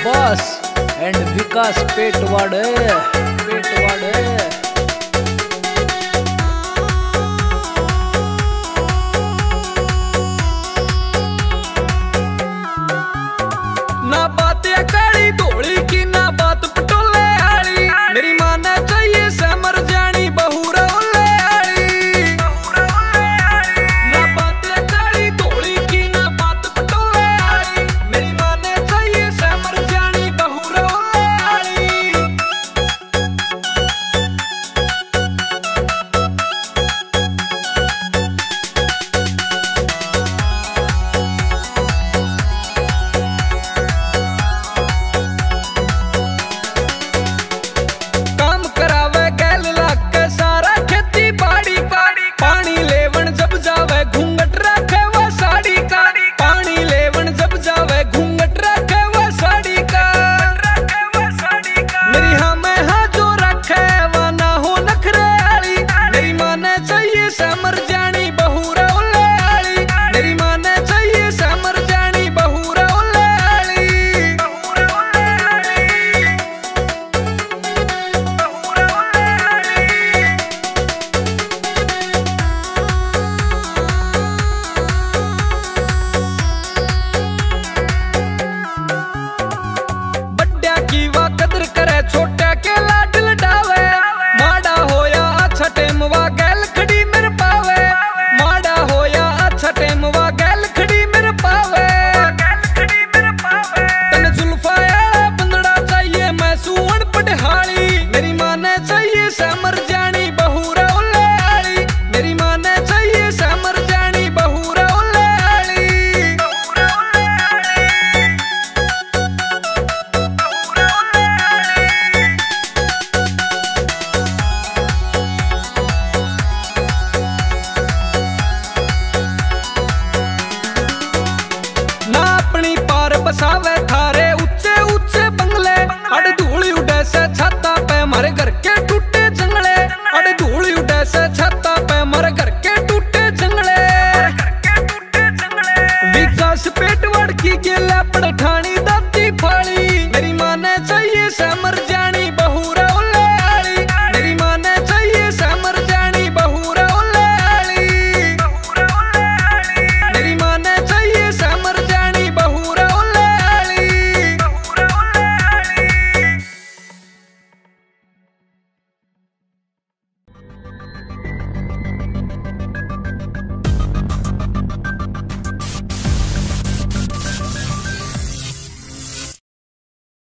Boss and विकास पेटवाड़। ना बातें काली धोली की ना बात पटोले आली, मेरी माँ ने चाहिए समर जानी बहुरा ओले आली। ना बातें काली धोली की ना बात पटोले आली, मेरी माँ ने चाहिए समर जानी बहुरा ओले आली। छोटा के लाड लडावे, माड़ा होया अच्छा टेम वा गैल खड़ी मेरे पावे। माड़ा होया अच्छा टेम वा गैल खड़ी मेरे पावे। तन जुल्फाया बंदड़ा चाहिए मैं सुअण पटहाली, मेरी माँ ने चाहिए समर जानी बहुरा ओले आली। मेरी माँ ने चाहिए समर जानी बहुरा ओले आली। ना अपनी पार बसावे था